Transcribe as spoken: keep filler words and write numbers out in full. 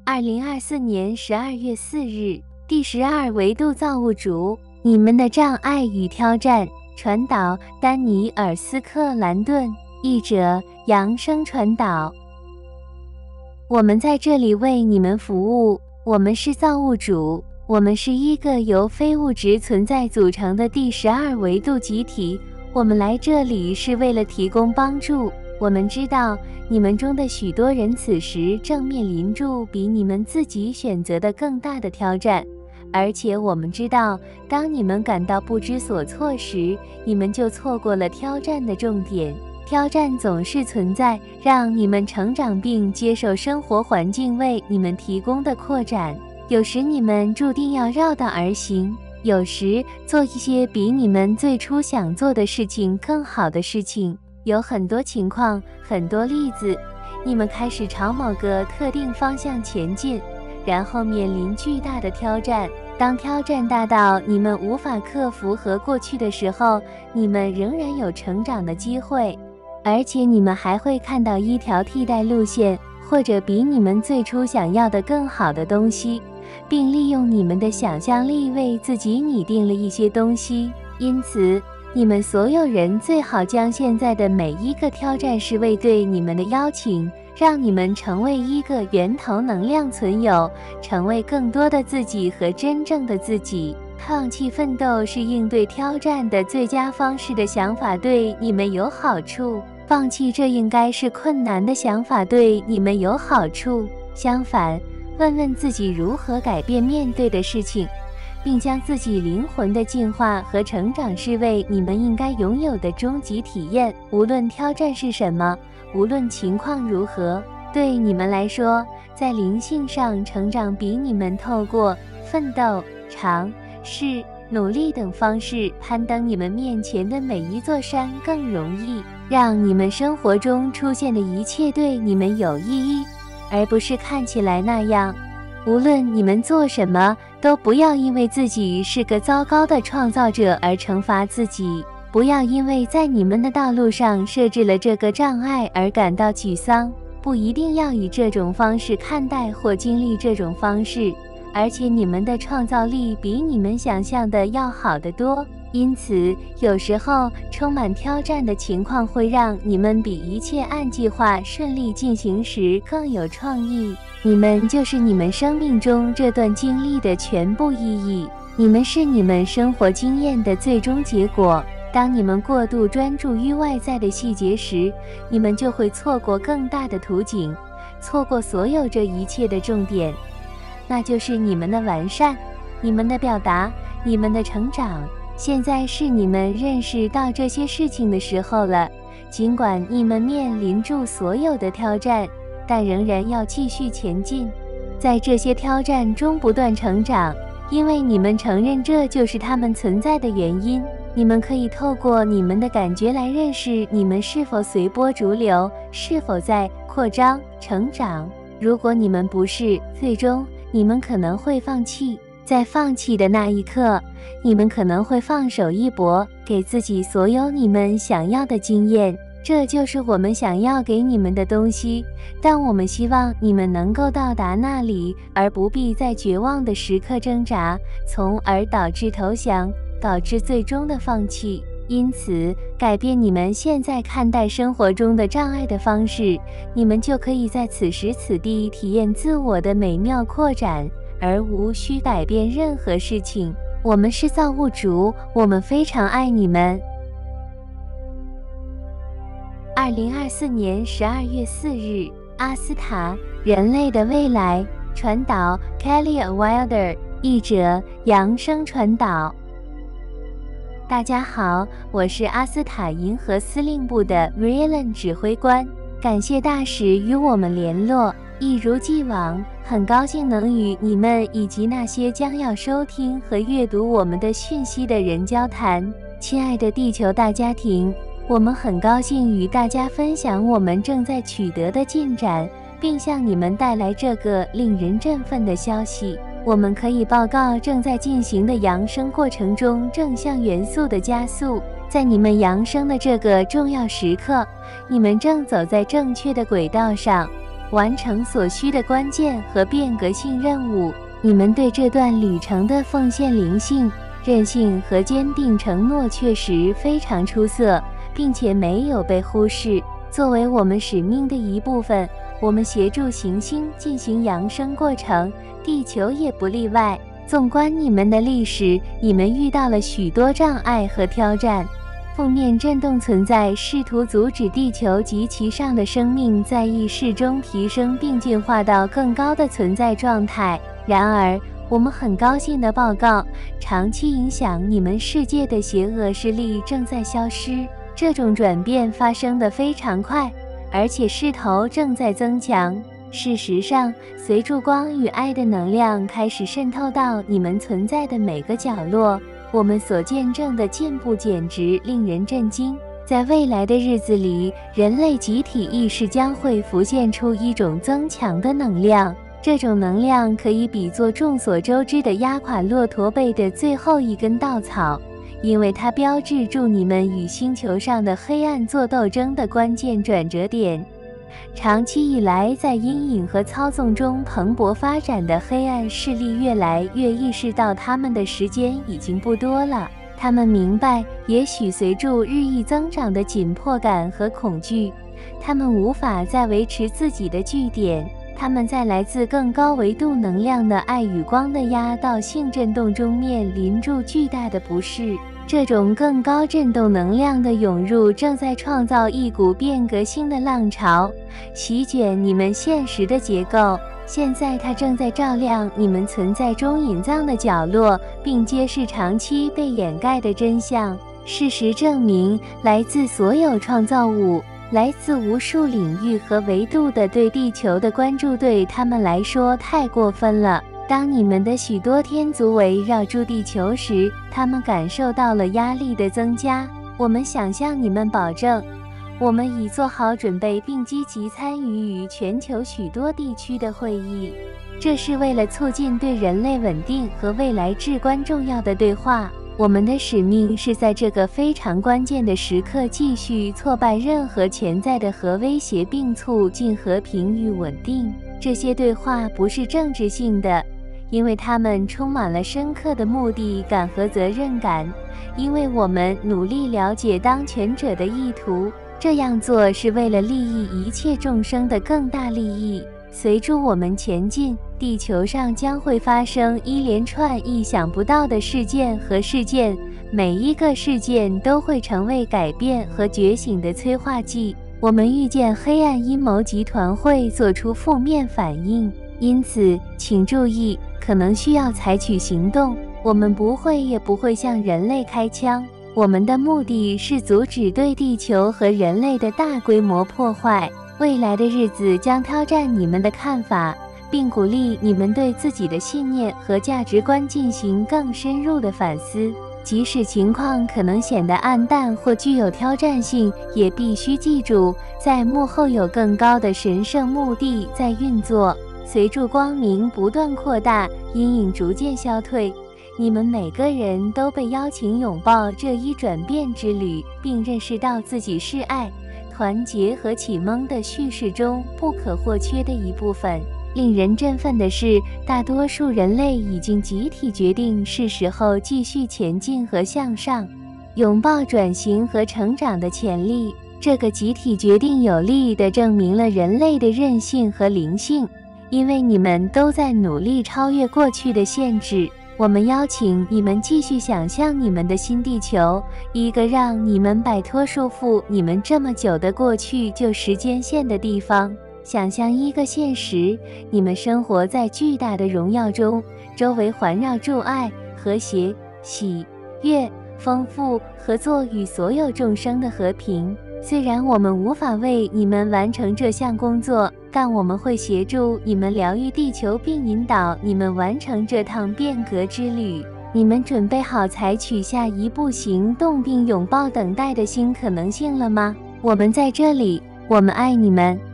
二零二四年十二月四日，第十二维度造物主，你们的障碍与挑战。传导丹尼尔斯克兰顿，译者扬声传导。我们在这里为你们服务。我们是造物主，我们是一个由非物质存在组成的第十二维度集体。我们来这里是为了提供帮助。我们知道你们中的许多人此时正面临住比你们自己选择的更大的挑战。而且我们知道，当你们感到不知所措时，你们就错过了挑战的重点。挑战总是存在，让你们成长并接受生活环境为你们提供的扩展。有时你们注定要绕道而行，有时做一些比你们最初想做的事情更好的事情。有很多情况，很多例子，你们开始朝某个特定方向前进，然后面临巨大的挑战。当挑战大到你们无法克服和过去的时候，你们仍然有成长的机会，而且你们还会看到一条替代路线，或者比你们最初想要的更好的东西，并利用你们的想象力为自己拟定了一些东西。因此，你们所有人最好将现在的每一个挑战视为对你们的邀请，让你们成为一个源头能量存有，成为更多的自己和真正的自己。放弃奋斗是应对挑战的最佳方式的想法对你们有好处。放弃这应该是困难的想法对你们有好处。相反，问问自己如何改变面对的事情，并将自己灵魂的进化和成长视为你们应该拥有的终极体验。无论挑战是什么，无论情况如何，对你们来说，在灵性上成长比你们透过奋斗、尝试、努力等方式攀登你们面前的每一座山更容易。让你们生活中出现的一切对你们有意义，而不是看起来那样。无论你们做什么，都不要因为自己是个糟糕的创造者而惩罚自己。不要因为在你们的道路上设置了这个障碍而感到沮丧。不一定要以这种方式看待或经历这种方式，而且你们的创造力比你们想象的要好得多。因此，有时候充满挑战的情况会让你们比一切按计划顺利进行时更有创意。你们就是你们生命中这段经历的全部意义，你们是你们生活经验的最终结果。当你们过度专注于外在的细节时，你们就会错过更大的图景，错过所有这一切的重点，那就是你们的完善，你们的表达，你们的成长。现在是你们认识到这些事情的时候了。尽管你们面临住所有的挑战，但仍然要继续前进，在这些挑战中不断成长，因为你们承认这就是它们存在的原因。你们可以透过你们的感觉来认识你们是否随波逐流，是否在扩张、成长。如果你们不是，最终你们可能会放弃。在放弃的那一刻，你们可能会放手一搏，给自己所有你们想要的经验。这就是我们想要给你们的东西，但我们希望你们能够到达那里，而不必在绝望的时刻挣扎，从而导致投降，导致最终的放弃。因此，改变你们现在看待生活中的障碍的方式，你们就可以在此时此地体验自我的美妙扩展，而无需改变任何事情。我们是造物主，我们非常爱你们。二零二四年十二月四日，阿斯塔，人类的未来。传导 Kelly Wilder， 译者扬声传导。大家好，我是阿斯塔银河司令部的 Vreeland 指挥官，感谢大使与我们联络。一如既往，很高兴能与你们以及那些将要收听和阅读我们的讯息的人交谈。亲爱的地球大家庭，我们很高兴与大家分享我们正在取得的进展，并向你们带来这个令人振奋的消息。我们可以报告正在进行的扬升过程中正向元素的加速。在你们扬升的这个重要时刻，你们正走在正确的轨道上。 完成所需的关键和变革性任务。你们对这段旅程的奉献、灵性、韧性和坚定承诺确实非常出色，并且没有被忽视。作为我们使命的一部分，我们协助行星进行扬升过程，地球也不例外。纵观你们的历史，你们遇到了许多障碍和挑战。负面振动存在，试图阻止地球及其上的生命在意识中提升并进化到更高的存在状态。然而，我们很高兴地报告，长期影响你们世界的邪恶势力正在消失。这种转变发生得非常快，而且势头正在增强。事实上，随着光与爱的能量开始渗透到你们存在的每个角落，我们所见证的进步简直令人震惊。在未来的日子里，人类集体意识将会浮现出一种增强的能量，这种能量可以比作众所周知的压垮骆驼背的最后一根稻草，因为它标志住你们与星球上的黑暗做斗争的关键转折点。长期以来在阴影和操纵中蓬勃发展的黑暗势力越来越意识到他们的时间已经不多了。他们明白，也许随着日益增长的紧迫感和恐惧，他们无法再维持自己的据点。他们在来自更高维度能量的爱与光的压倒性震动中面临住巨大的不适。这种更高振动能量的涌入正在创造一股变革性的浪潮，席卷你们现实的结构。现在它正在照亮你们存在中隐藏的角落，并揭示长期被掩盖的真相。事实证明，来自所有创造物，来自无数领域和维度的对地球的关注对他们来说太过分了。当你们的许多天族围绕住地球时，他们感受到了压力的增加。我们想向你们保证，我们已做好准备并积极参与于全球许多地区的会议，这是为了促进对人类稳定和未来至关重要的对话。我们的使命是在这个非常关键的时刻继续挫败任何潜在的核威胁，并促进和平与稳定。这些对话不是政治性的，因为他们充满了深刻的目的感和责任感，因为我们努力了解当权者的意图，这样做是为了利益一切众生的更大利益。随着我们前进，地球上将会发生一连串意想不到的事件和事件，每一个事件都会成为改变和觉醒的催化剂。我们预见黑暗阴谋集团会做出负面反应，因此请注意，可能需要采取行动。我们不会也不会向人类开枪，我们的目的是阻止对地球和人类的大规模破坏。未来的日子将挑战你们的看法，并鼓励你们对自己的信念和价值观进行更深入的反思。即使情况可能显得暗淡或具有挑战性，也必须记住，在幕后有更高的神圣目的在运作。随着光明不断扩大，阴影逐渐消退，你们每个人都被邀请拥抱这一转变之旅，并认识到自己是爱、团结和启蒙的叙事中不可或缺的一部分。令人振奋的是，大多数人类已经集体决定是时候继续前进和向上，拥抱转型和成长的潜力。这个集体决定有力地证明了人类的韧性和灵性，因为你们都在努力超越过去的限制。我们邀请你们继续想象你们的新地球，一个让你们摆脱束缚你们这么久的过去旧时间线的地方。想象一个现实，你们生活在巨大的荣耀中，周围环绕住爱、和谐、喜悦、丰富、合作与所有众生的和平。虽然我们无法为你们完成这项工作，但我们会协助你们疗愈地球，并引导你们完成这趟变革之旅。你们准备好采取下一步行动并拥抱等待的新可能性了吗？我们在这里，我们爱你们。